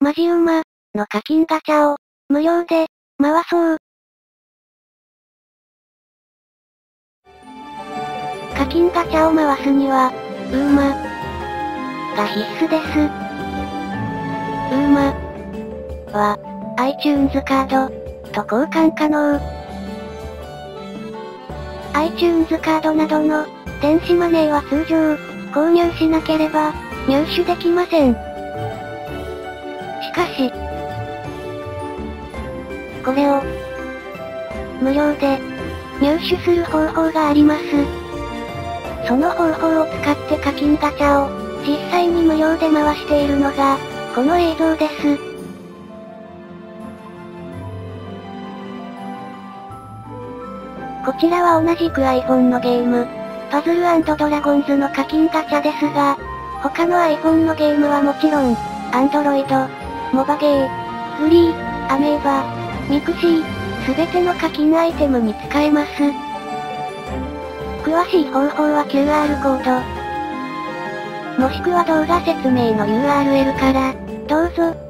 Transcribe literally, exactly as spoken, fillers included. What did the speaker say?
マジウマの課金ガチャを無料で回そう。課金ガチャを回すには、ウーマが必須です。ウーマは iTunes カードと交換可能。iTunes カードなどの電子マネーは通常購入しなければ入手できません。しかし、これを無料で入手する方法があります。その方法を使って課金ガチャを実際に無料で回しているのがこの映像です。こちらは同じく iPhone のゲーム、パズル&ドラゴンズの課金ガチャですが、他の iPhone のゲームはもちろん、Android、モバゲー、フリー、アメーバ、ミクシー、すべての課金アイテムに使えます。詳しい方法は キューアール コード、もしくは動画説明の ユーアールエル から、どうぞ。